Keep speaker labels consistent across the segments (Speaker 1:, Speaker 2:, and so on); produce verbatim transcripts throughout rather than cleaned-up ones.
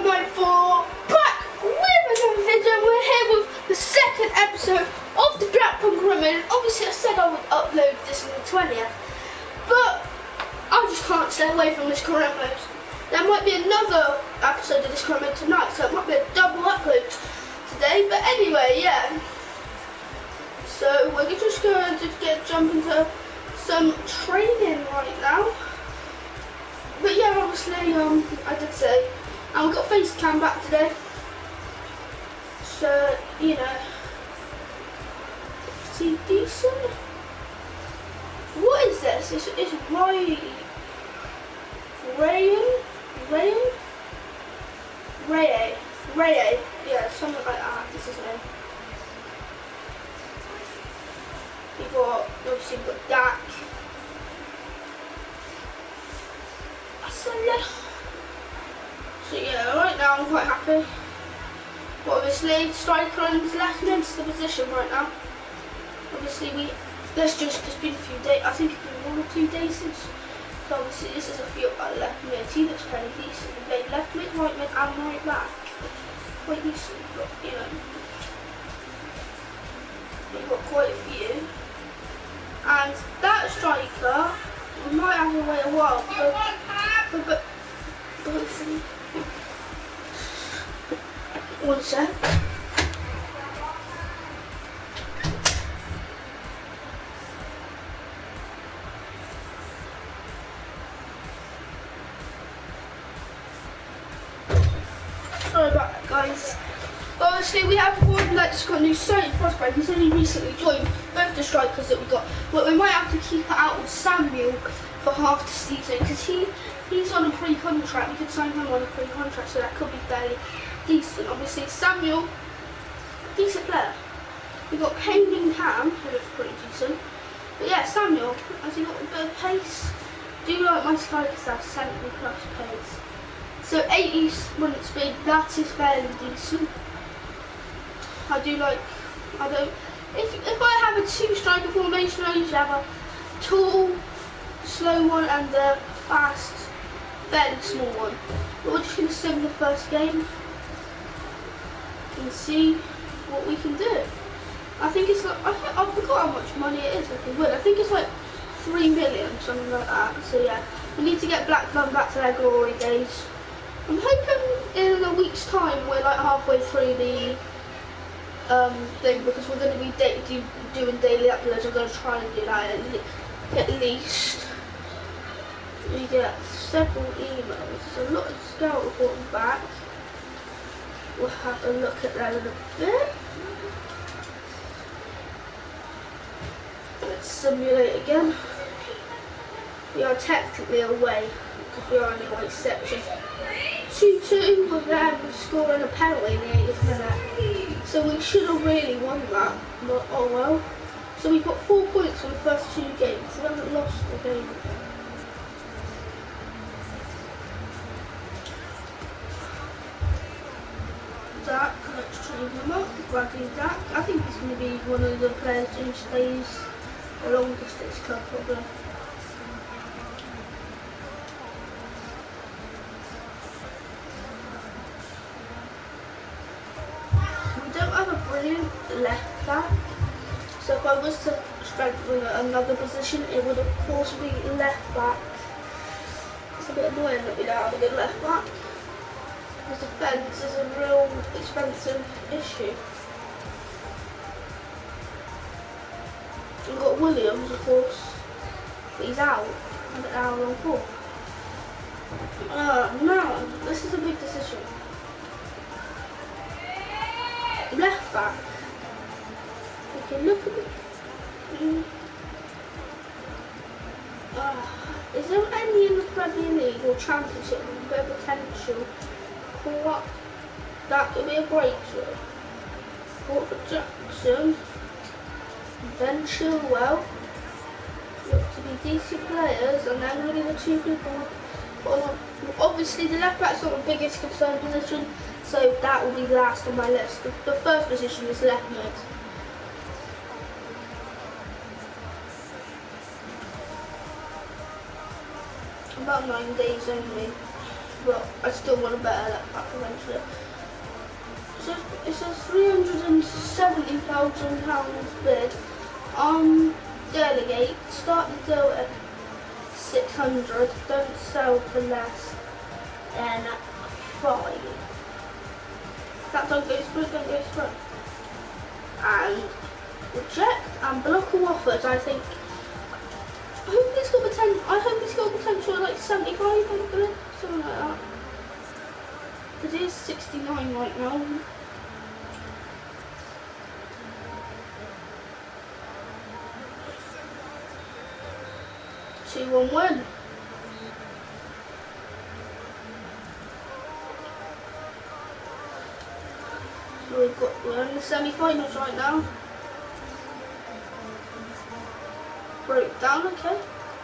Speaker 1: one nine four, back with another video. We're here with the second episode of the Blackpool Criminal. Obviously I said I would upload this on the twentieth, but I just can't stay away from this current mode. There might be another episode of this current mode tonight, so it might be a double upload today, but anyway, yeah. So we're just going to get jump into some training right now. But yeah, obviously, um, I did say, and we've got face cam back today. So, you know, see, decent. What is this? It's, it's Ray, Rayan, Rayan, Ray, Ray, yeah, something like that. This is his name. We've got, obviously, we've got Dak. So yeah, right now I'm quite happy. But obviously, striker and left mid's the position right now. Obviously, we let's just it's been a few days. I think it's been one or two days since. So obviously, this is a few uh, left mid. He looks fairly decent. We played left mid, right mid, and right back. Quite decent, but you know, we've got quite a few. And that striker, we might have to wait a while. But, but, but, but one sec. Sorry about that, guys. But obviously, we have one that's got a new signing prospect. He's only recently joined both the strikers that we got. But we might have to keep it out with Samuel for half the season because he he's on a pre-contract. We could sign him on a pre-contract, so that could be fairly decent. Obviously, Samuel, decent player. We got Kane and Cam, who looks pretty decent. But yeah, Samuel, has he got a bit of pace? Do you like my strikers have seventy plus pace? So eighty sprint speed, that is fairly decent. I do like, I don't, if, if I have a two striker formation, I usually have a tall, slow one and a fast, fairly small one. But we're just going to sim the first game and see what we can do. I think it's like, I, I forgot how much money it is if we win. I think it's like three million, something like that. So yeah, we need to get Blackburn back to their glory days. I'm hoping in a week's time we're like halfway through the um, thing because we're going to be da do, doing daily uploads. I'm going to try and do that at, le at least. We get several emails. There's a lot of scout reporting back. We'll have a look at that in a bit. Let's simulate again. We are technically away because we are in the white section. two two with them scoring a penalty in the eightieth minute. So we should have really won that, but oh well. So we've got four points from the first two games. We haven't lost the game. Dak, let's train him up. Bradley Dak. I think he's going to be one of the players who stays the longest at his club probably. Left back, so if I was to strengthen another position, it would of course be left back. It's a bit annoying that we don't have a good left back because defence is a real expensive issue. We've got Williams, of course, but he's out. I don't know how long for. Uh, no, this is a big decision. Left back. Okay, look at it. Mm. Uh, is there any in the Premier League or Championship with a bit of potential for what? That could be a breakthrough. Porter Jackson, Ben Chilwell look to be decent players, and then really the two people. Well, obviously, the left back's not the biggest concern position. So that will be last on my list. The, the first position is left mid. About nine days only. but I still want to better that pack eventually. So it's a three hundred and seventy thousand pounds bid. Um, delegate. Start the deal at six hundred. Don't sell for less than five. That don't go through. Don't go through. And reject and block all offers. I think. I hope it's got potential. I hope it's got potential like seventy-five hundred, something like that. It is sixty-nine right now. two one win. So we've got we're in the semi-finals right now. Broke down, okay.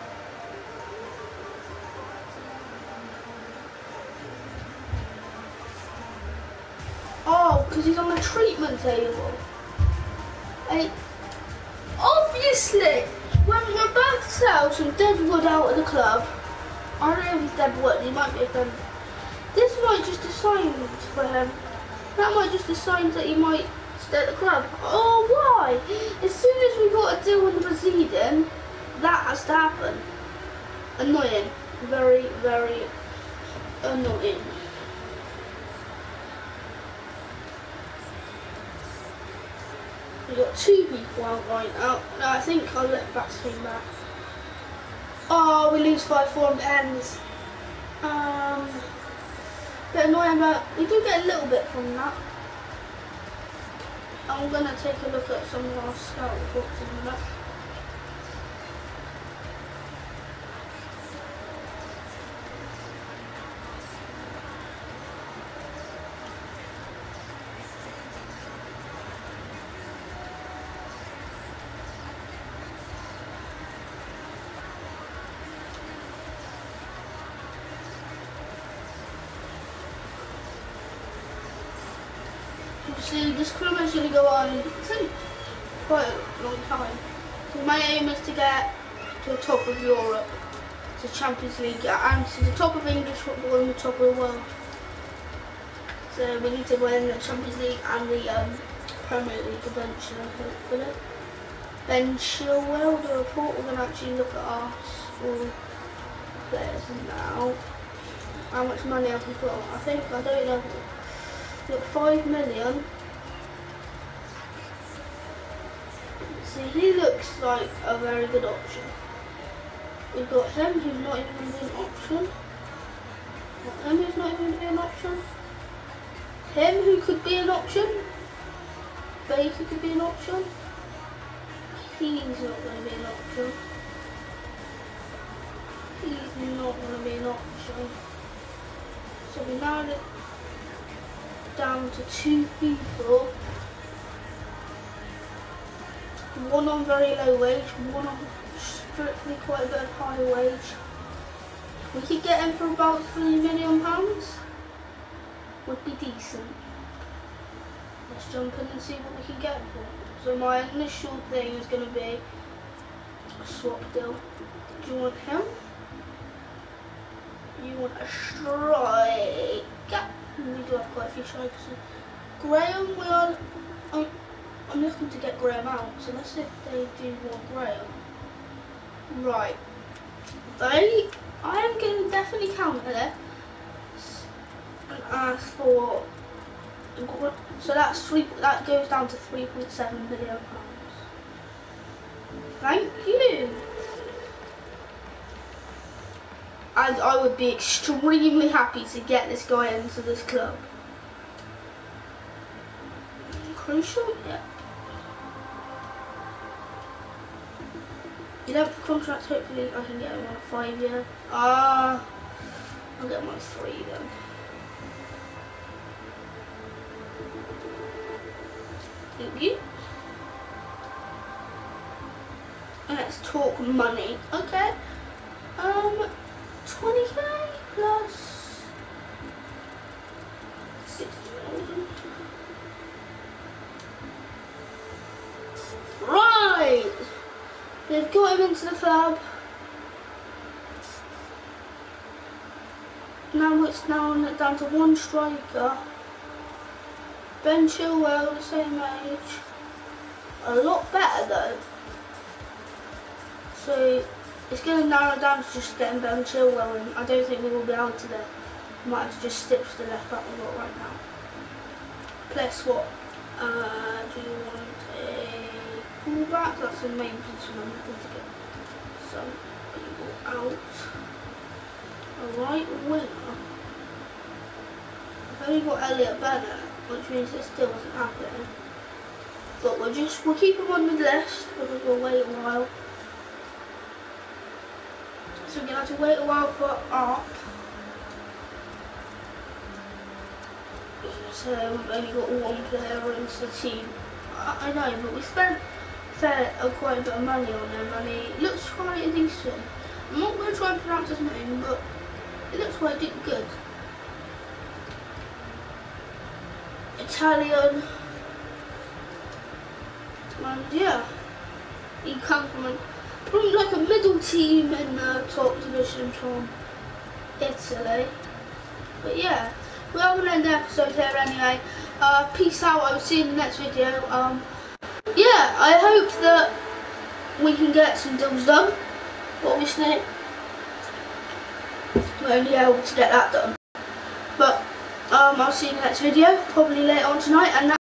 Speaker 1: Oh, because he's on the treatment table. Hey, obviously, when we're about to sell some Deadwood out of the club, I don't know if he's Deadwood, he might be a friend. This might just a sign for him. That might just a sign that he might stay at the club. Oh, why? As soon as we got a deal with proceeding, that has to happen. Annoying. Very, very annoying. We've got two people out right now. No, I think I'll let Bats came back. Oh, we lose five four on pens. Um, bit annoying, but we do get a little bit from that. I'm gonna take a look at some of our scout reports in a minute. Obviously, this club is going to go on, I think, quite a long time. So my aim is to get to the top of Europe, to Champions League, and to the top of English football and the top of the world. So we need to win the Champions League and the um, Premier League eventually, hopefully. Eventually, well, the report, we're going to actually look at our school players now. How much money have we got? I think, I don't know. Look, five million. See, he looks like a very good option. We've got him who's not even going to be an option. Got him who's not even going to be an option. Him who could be an option. Baker could be an option. He's not going to be an option. He's not going to be an option. So we narrowed it down to two people, one on very low wage, one on strictly quite a bit of high wage. We could get him for about three million pounds. Would be decent. Let's jump in and see what we can get him for. So my initial thing is going to be a swap deal. Do you want him? You want a striker? We do have quite a few strikers. Graham, we are. I'm, I'm looking to get Graham out, so let's see if they do want Graham. Right. They. I am going to definitely counter this and ask for. So that's three. That goes down to three point seven million pounds. Thank you. And I would be extremely happy to get this guy into this club. Crucial? Yeah. eleventh contract, hopefully I can get him on a five year. Ah, uh, I'll get him on a three then. Thank you. Let's talk money. Okay. Um. twenty K plus sixty thousand. Right! They've got him into the club. now it's down down to one striker. Ben Chilwell, the same age. A lot better though. So it's going to narrow down to just getting Ben Chilwell in. I don't think we will be able to there. We might have to just stick to the left back we've got right now. Play swap. Uh, do you want a fullback? That's the main position I'm looking to get some people out. A right winger. I've only got Elliot Bennett, which means it still wasn't happening. But we'll just we'll keep him on the list because we'll wait a while. So we're gonna have to wait a while for up. So we've only got one player into the team. I, I know, but we spent fair, uh, quite a bit of money on him, and he looks quite decent. I'm not going to try and pronounce his name, but it looks quite good. Italian, and yeah, he comes from, a, from like a middle team in the top division from Italy. But yeah. We're going to end the episode here anyway. Uh, peace out. I will see you in the next video. Um, yeah, I hope that we can get some deals done. But obviously, we're only able to get that done. But um, I'll see you in the next video, probably later on tonight. And